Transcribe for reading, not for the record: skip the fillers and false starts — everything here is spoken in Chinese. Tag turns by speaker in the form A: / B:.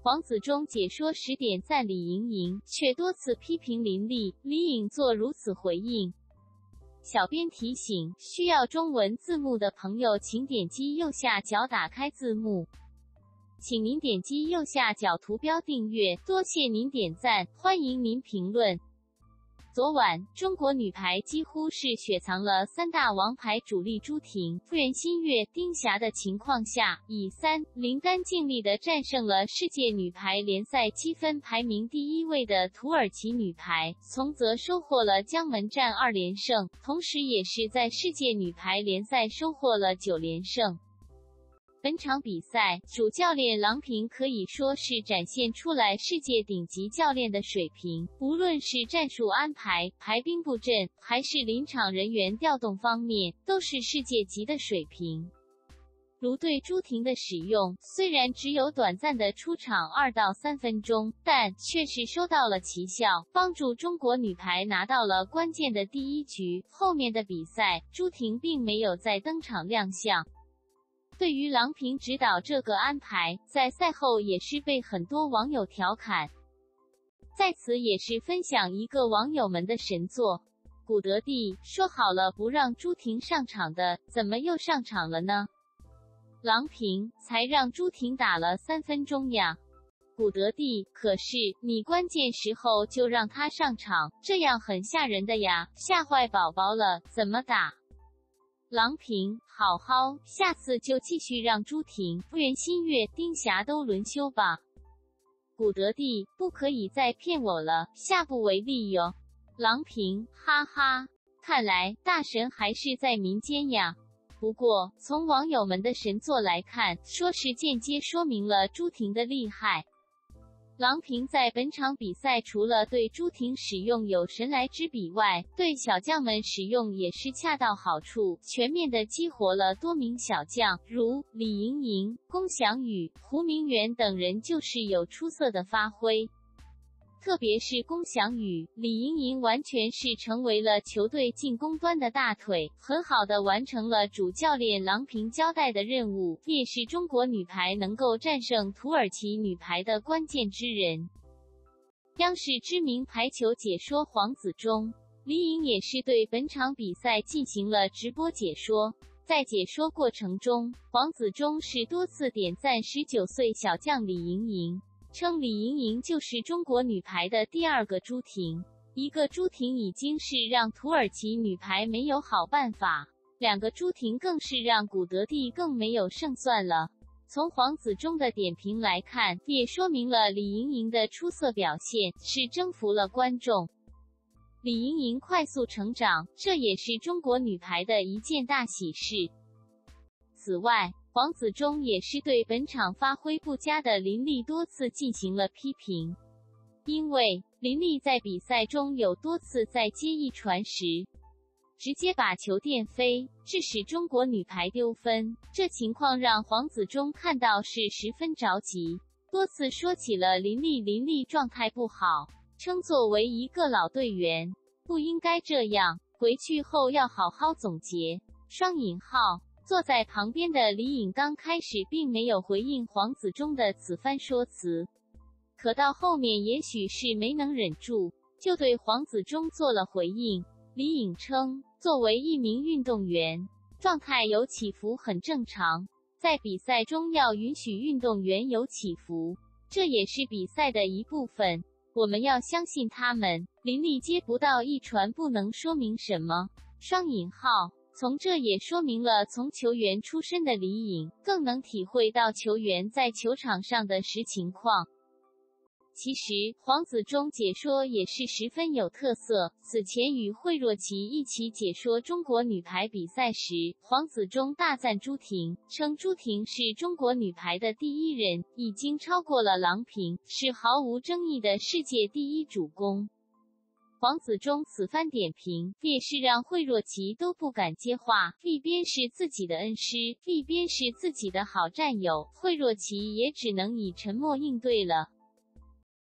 A: 黄子忠解说时点赞李盈莹，却多次批评林立，李颖做如此回应。小编提醒，需要中文字幕的朋友请点击右下角打开字幕。请您点击右下角图标订阅，多谢您点赞，欢迎您评论。昨晚，中国女排几乎是雪藏了三大王牌主力朱婷、袁心玥、丁霞的情况下，以3-0干净利地战胜了世界女排联赛积分排名第1位的土耳其女排，从则收获了江门战2连胜，同时也是在世界女排联赛收获了9连胜。本场比赛，主教练郎平可以说是展现出来世界顶级教练的水平，无论是战术安排、排兵布阵，还是临场人员调动方面，都是世界级的水平。如对朱婷的使用，虽然只有短暂的出场2到3分钟，但却是收到了奇效，帮助中国女排拿到了关键的第1局。后面的比赛，朱婷并没有再登场亮相。对于郎平指导这个安排，在赛后也是被很多网友调侃。在此也是分享一个网友们的神作。古德蒂说好了不让朱婷上场的，怎么又上场了呢？郎平才让朱婷打了3分钟呀。古德蒂，可是你关键时候就让她上场，这样很吓人的呀，吓坏宝宝了，怎么打？郎平，好，下次就继续让朱婷、袁心玥、丁霞都轮休吧。古德蒂，不可以再骗我了，下不为例哟。郎平，哈哈，看来大神还是在民间呀。不过，从网友们的神作来看，说是间接说明了朱婷的厉害。郎平在本场比赛除了对朱婷使用有神来之笔外，对小将们使用也是恰到好处，全面地激活了多名小将，如李盈莹、龚翔宇、胡明元等人就是有出色的发挥。特别是龚翔宇、李盈莹完全是成为了球队进攻端的大腿，很好地完成了主教练郎平交代的任务，也是中国女排能够战胜土耳其女排的关键之人。央视知名排球解说黄子忠、李颖也是对本场比赛进行了直播解说。在解说过程中，黄子忠是多次点赞19岁小将李盈莹，称李盈莹就是中国女排的第2个朱婷，一个朱婷已经是让土耳其女排没有好办法，2个朱婷更是让古德蒂更没有胜算了。从黄子忠的点评来看，也说明了李盈莹的出色表现是征服了观众。李盈莹快速成长，这也是中国女排的一件大喜事。此外，黄子忠也是对本场发挥不佳的林立多次进行了批评，因为林立在比赛中有多次在接一传时，直接把球垫飞，致使中国女排丢分。这情况让黄子忠看到是十分着急，多次说起了林立状态不好，称作为一个老队员，不应该这样，回去后要好好总结。双引号。坐在旁边的李颖刚开始并没有回应黄子忠的此番说辞，可到后面也许是没能忍住，就对黄子忠做了回应。李颖称，作为一名运动员，状态有起伏很正常，在比赛中要允许运动员有起伏，这也是比赛的一部分，我们要相信他们。林立接不到一传不能说明什么。双引号。从这也说明了从球员出身的李颖更能体会到球员在球场上的实情况。其实，黄子忠解说也是十分有特色。此前与惠若琪一起解说中国女排比赛时，黄子忠大赞朱婷，称朱婷是中国女排的第1人，已经超过了郎平，是毫无争议的世界第1主攻。黄子忠此番点评，也是让惠若琪都不敢接话，一边是自己的恩师，一边是自己的好战友，惠若琪也只能以沉默应对了。